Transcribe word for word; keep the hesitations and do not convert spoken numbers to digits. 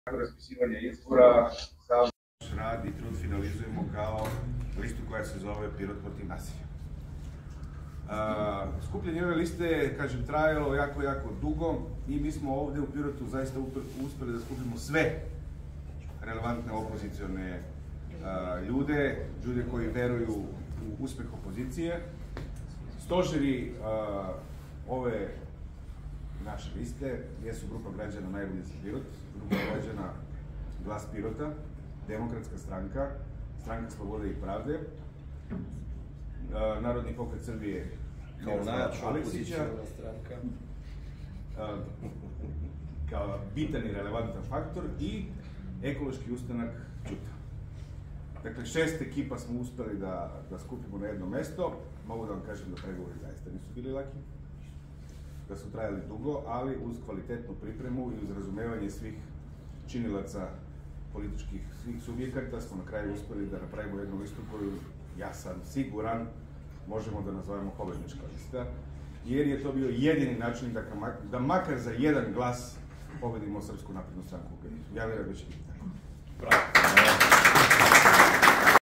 raspisivanja izbora, sam naš rad i trud finalizujemo kao listu koja se zove Pirot protiv nasilja. Skupljanje ove liste, kažem, trajalo jako, jako dugo i mi smo ovde u Pirotu zaista uspeli da skupimo sve relevantne opozicione ljude, ljude koji veruju u uspeh opozicije. Stožeri ove naše liste jesu grupa građana Najbolji za Pirot, grupa građana Glas Pirota, Demokratska stranka, Stranka slobode i pravde, Narodni pokret Srbije kao najjača opoziciona stranka, kao bitan i relevantan faktor, i Ekološki ustanak Ćuta. Dakle, šest ekipa smo uspeli da, da skupimo na jedno mesto. Mogu da vam kažem da pregovori zaista nisu bili laki, da su trajali dugo, ali uz kvalitetnu pripremu i uz razumevanje svih činilaca političkih, svih subjekata smo na kraju uspeli da napravimo jednu listu koju, ja sam siguran, možemo da nazovemo pobednička lista, jer je to bio jedini način da, da makar za jedan glas pobedimo Srpsku naprednu stranku. Ja vjerujem da će biti tako. Bravo.